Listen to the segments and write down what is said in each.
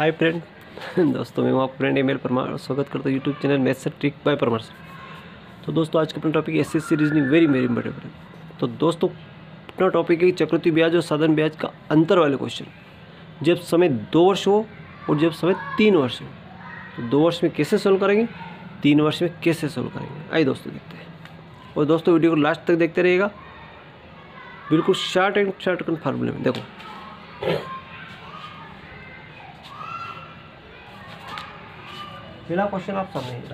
Hi friend दोस्तों, मैं हूं आपका फ्रेंड ईमेल परमार और स्वागत करता हूं YouTube channel maths trick by Parmar से। तो दोस्तों, आज का अपना topic SSC reasoning very very important है। तो दोस्तों, अपना टॉपिक है चक्रवृद्धि ब्याज और साधारण ब्याज का अंतर वाले क्वेश्चन। जब समय 2 वर्ष हो और जब समय 3 वर्ष हो, तो 2 वर्ष में कैसे सोल्व करेंगे, 3 वर्ष में कैसे सोल्व करेंगे, आइए दोस्तों देखते हैं। और दोस्तों, वीडियो को लास्ट तक देखते रहिएगा, बिल्कुल शॉर्ट एंड शॉर्ट फार्मूले में। देखो, पहला क्वेश्चन आप सामने ही रहा।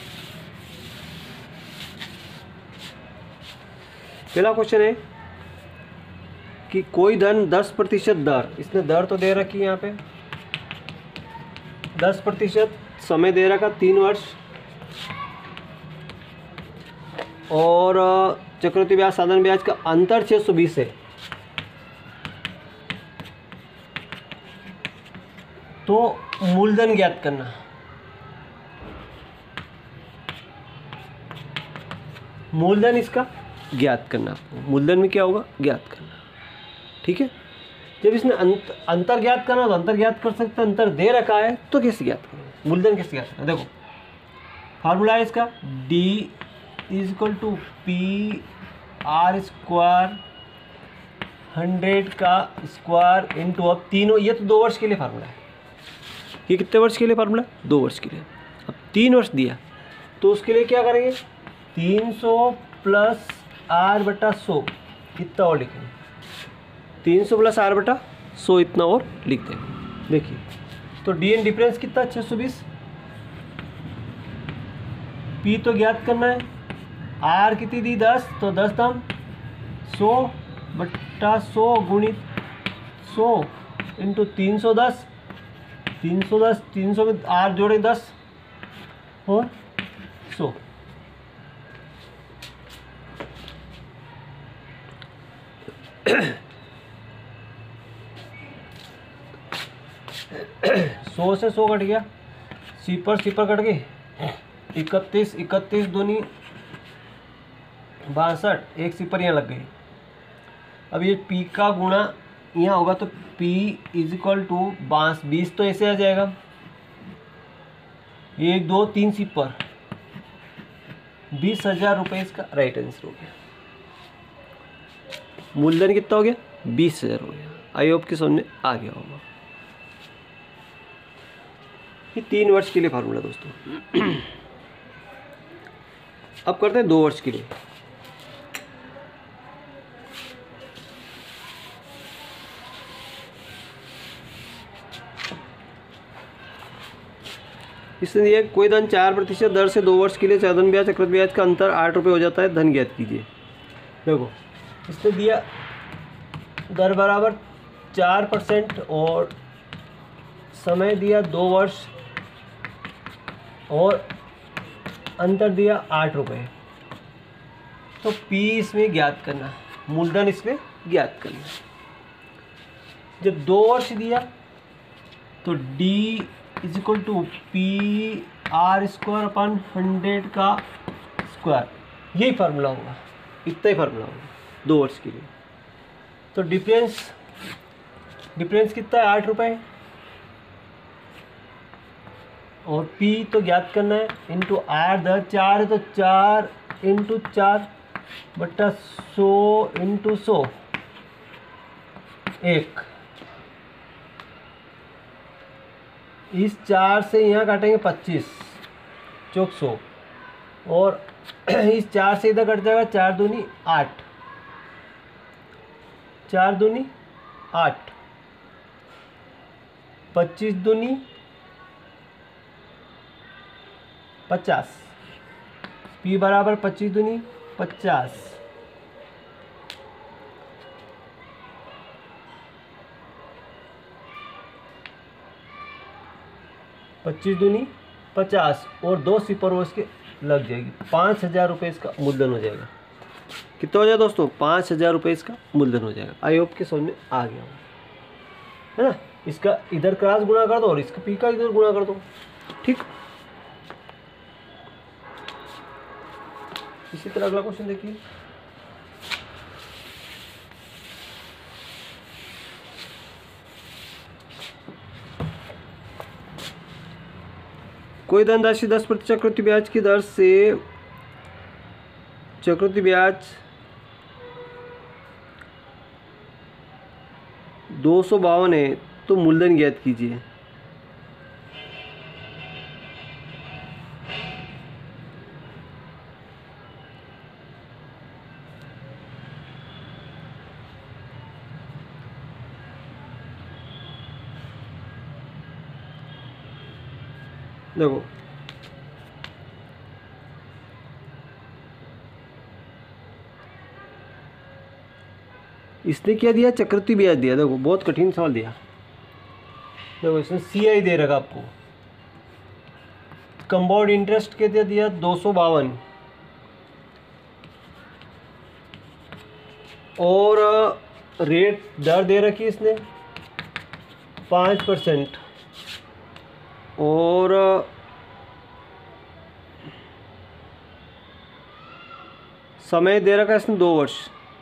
पहला क्वेश्चन है कि कोई धन 10% दर, इसने दर तो दे रखी है यहाँ पे 10%, समय दे रखा 3 वर्ष, और चक्रवृद्धि ब्याज साधारण ब्याज का अंतर 620 है। तो मूलधन ज्ञात करना। मूलधन इसका ज्ञात करना, मूलधन में क्या होगा, ज्ञात करना। ठीक है, जब इसने अंतर ज्ञात करना तो अंतर ज्ञात कर सकते हैं, अंतर दे रखा है तो कैसे ज्ञात करना, मूलधन कैसे ज्ञात करना। देखो, फार्मूला है इसका D = PR² 100 का स्क्वायर इंटू, अब तीनों, ये तो 2 वर्ष के लिए फार्मूला है। ये कितने वर्ष के लिए फार्मूला, 2 वर्ष के लिए। अब 3 वर्ष दिया तो उसके लिए क्या करेंगे, 300 प्लस R/100 इतना और लिखेंगे, 300 प्लस R/100 इतना और लिख देंगे। देखिए, तो DN डिफरेंस कितना, 620। P तो ज्ञात करना है, R कितनी दी, 10, तो 10 दाम 100/100 गुणित 100 इंटू 310, 300 में R जोड़े 10 और 100। सौ से 100 कट गया, सिपर कट गई, 31 दूनी 62, एक सिपर यहाँ लग गई। अब ये P का गुणा यहाँ होगा तो P = 20 तो ऐसे आ जाएगा, 1 2 3 सिपर, 20,000 रुपये इसका राइट आंसर हो गया। मूलधन कितना हो गया, 20,000 हो गया। आई होप कि समझ में आ गया होगा। ये 3 वर्ष के लिए फार्मूला दोस्तों। अब करते हैं 2 वर्ष के लिए। इसने दिया कोई धन 4% दर से 2 वर्ष के लिए साधारण ब्याज चक्रवृद्धि ब्याज का अंतर 8 रुपये हो जाता है, धन ज्ञात कीजिए। देखो, इसने दिया दर बराबर 4% और समय दिया 2 वर्ष और अंतर दिया 8 रुपये। तो P इसमें ज्ञात करना, मूलधन इसमें ज्ञात करना। जब 2 वर्ष दिया तो D = PR² 100 का स्क्वायर, यही फार्मूला होगा, इतना ही फार्मूला होगा 2 वर्ष के लिए। तो डिफरेंस कितना है, 8 रुपये, और P तो ज्ञात करना है, इंटू R 4 है तो 4 इंटू 4/100 इंटू 100 1। इस 4 से यहाँ काटेंगे 25 चौक 100, और इस 4 से इधर कट जाएगा, 4 दूनी 8, 4 दूनी 8, 25 दूनी 50, P बराबर 25 दूनी 50, 25 दूनी 50 और 2 सिपर वो इसके लग जाएगी। 5,000 रुपये इसका मूलधन हो जाएगा। कितना हो जाएगा दोस्तों, 5,000 रुपये इसका मूलधन हो जाएगा। आई होप के समझ में आ गया है ना। इसका इधर क्रॉस गुणा कर दो और इसका P का इधर गुणा कर दो, ठीक। इसी तरह अगला क्वेश्चन देखिए। कोई धनराशि 10% चक्रवृद्धि ब्याज की दर से चक्रवृद्धि ब्याज 252 है तो मूलधन ज्ञात कीजिए। देखो इसने क्या दिया, चक्रवृद्धि ब्याज दिया। देखो बहुत कठिन सवाल दिया। देखो इसने CI दे रखा आपको, कंपाउंड इंटरेस्ट के दिया 252 और रेट दर दे रखी इसने 5% और समय दे रखा है इसने 2 वर्ष।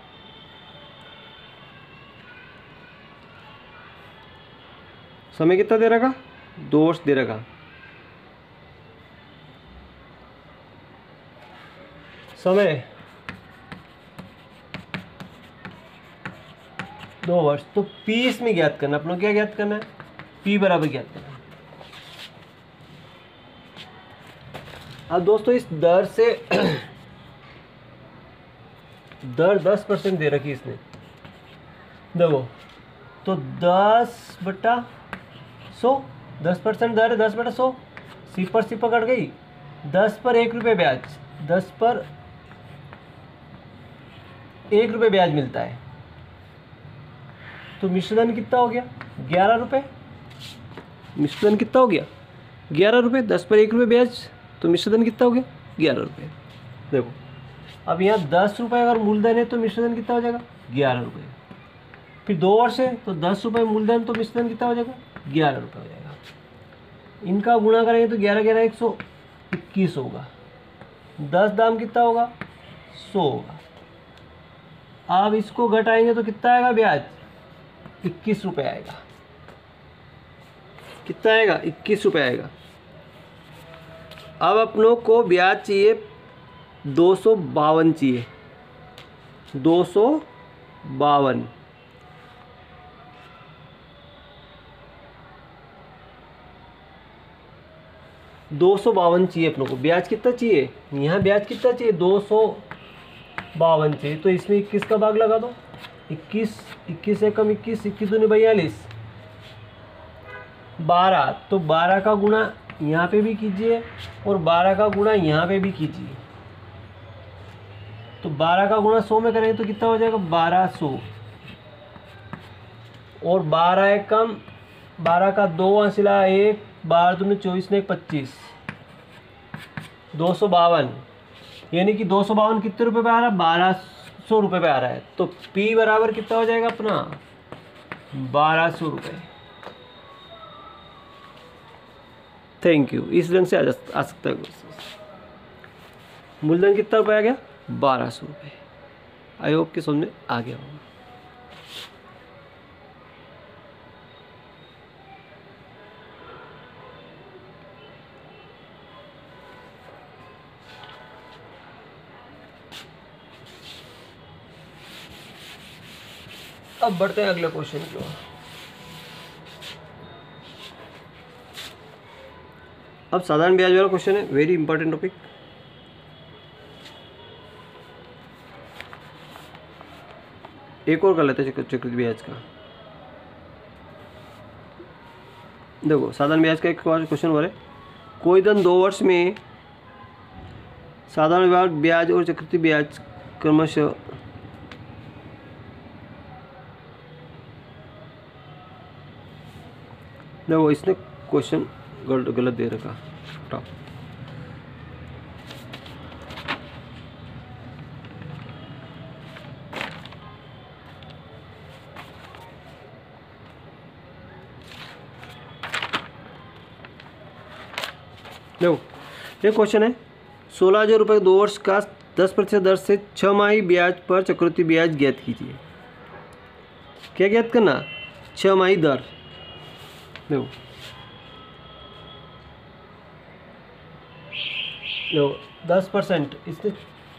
समय कितना दे रखा, 2 वर्ष दे रखा। समय 2 वर्ष। तो P इसमें ज्ञात करना, अपनों क्या ज्ञात करना है, P बराबर ज्ञात करना। अब दोस्तों इस दर से दर 10% दे रखी इसने। देखो तो 10/100, 10% दर है 10/100, सी पकड़ गई। 10 पर 1 रुपये ब्याज, 10 पर 1 रुपये ब्याज मिलता है। तो मिश्रधन कितना हो गया, 11 रुपये। मिश्रधन कितना हो गया, 11 रुपये। 10 पर 1 रुपये ब्याज, तो मिश्रधन कितना हो गया, 11 रुपये। देखो अब यहाँ 10 रुपये अगर मूलधन है तो मिश्रधन कितना हो जाएगा, 11 रुपये। फिर 2 वर्ष है तो 10 रुपये मूलधन, तो मिश्रधन कितना हो जाएगा, 11 रुपये हो जाएगा। इनका गुणा करेंगे तो 11 11 121 होगा। 10 दाम कितना होगा, 100 होगा। अब इसको घटाएंगे तो कितना आएगा ब्याज, 21 रुपये आएगा। कितना आएगा, 21 रुपये आएगा। अब अपनों को ब्याज चाहिए 252 चाहिए, 252। चाहिए अपनों को। ब्याज कितना चाहिए, यहाँ ब्याज कितना चाहिए, 252 चाहिए। तो इसमें 21 का भाग लगा दो। 21 से कम 21, 21 दूनी 42, 12। तो 12 का गुणा यहाँ पे भी कीजिए और 12 का गुणा यहाँ पे भी कीजिए। तो 12 का गुणा 100 में करेंगे तो कितना हो जाएगा, 1200। और 12 एक कम, 12 का 2 अंसिला 1, 12 दूनी 24 ने 25, 252। यानी कि 252 कितने रुपए पे आ रहा है, 1200 रुपये पे आ रहा है। तो P बराबर कितना हो जाएगा अपना, 1200 रुपये। Thank you. इस रंग से आ सकता है। मूलधन कितना रुपये आ गया, 1200 रुपये। आई होप कि समझ में आ गया होगा। अब बढ़ते हैं अगले क्वेश्चन की ओर। अब साधारण ब्याज वाला क्वेश्चन है, वेरी इंपॉर्टेंट टॉपिक। एक और कर लेते हैं चक्रवृद्धि ब्याज का। देखो साधारण ब्याज का एक क्वेश्चन और है। कोई धन 2 वर्ष में साधारण ब्याज और चक्रवृद्धि ब्याज क्रमशः देखो इसने क्वेश्चन गलत दे रखा। देखो ये क्वेश्चन है, 16,000 रुपये 2 वर्ष का 10% दर से 6 माही ब्याज पर चक्रवृद्धि ब्याज ज्ञात कीजिए। क्या ज्ञात करना, 6 माही दर। देखो लो 10%, इसने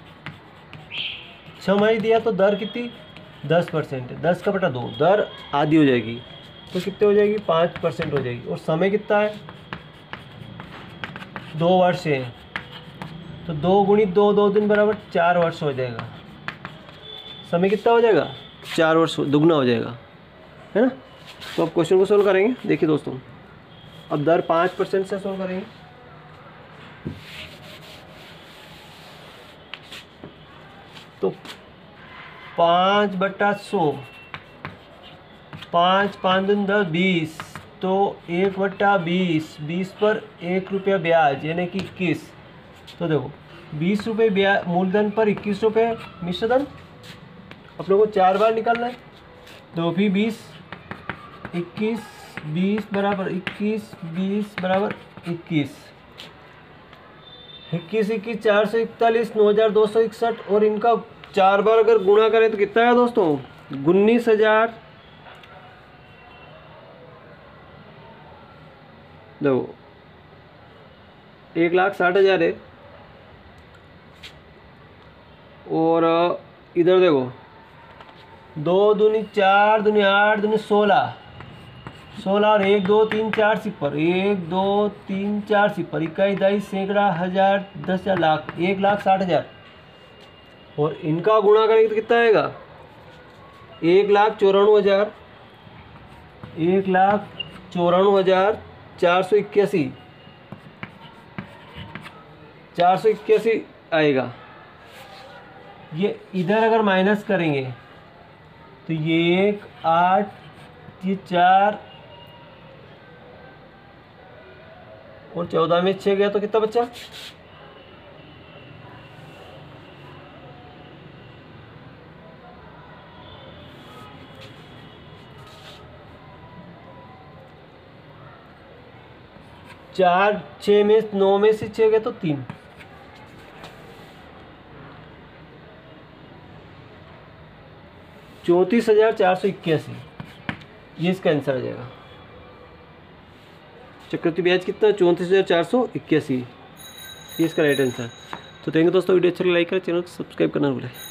6 दिया तो दर कितनी 10%, 10 का बटा 2, दर आधी हो जाएगी तो कितने हो जाएगी 5% हो जाएगी। और समय कितना है 2 वर्ष है, तो 2 गुणित 2, 2 दिन बराबर 4 वर्ष हो जाएगा। समय कितना हो जाएगा 4 वर्ष दुगना हो जाएगा, है ना। तो अब क्वेश्चन को सोल्व करेंगे। देखिए दोस्तों, अब दर 5% से सोल्व करेंगे। तो 5/100, 5 5 दूनी 10, 20, तो 1/20, 20 पर 1 रुपया ब्याज यानी कि 21। तो देखो 20 रुपये ब्याज मूलधन पर 21 रुपये मिश्रधन, अपने को 4 बार निकालना है। तो भी 20, 21, 20 बराबर 21, 20 बराबर 21, 21 21 441, 9261, और इनका 4 बार अगर गुणा करें तो कितना है दोस्तों 19,000। देखो 1,60,000 है, और इधर देखो 2 दूनी 4 दूनी 8 दूनी 16, 16 और 1 2 3 4 सिफर, 1 2 3 4 सिफर, 21 22 सैकड़ा, 1000 10,000 लाख, 1,60,000। और इनका गुणा करेंगे तो कितना आएगा 1,94,000, 1,94,481, 481 आएगा। ये इधर अगर माइनस करेंगे तो ये 1 8, ये 4 और 14 में 6 गया तो कितना बचा 4 6 में 9 में से 6 गया तो 3, 34,481, ये इसका आंसर आ जाएगा। चक्रवृद्धि ब्याज कितना 34,481, ये इसका राइट आंसर। तो थैंक यू दोस्तों, वीडियो अच्छा लाइक करें, चैनल को सब्सक्राइब करना भूलें।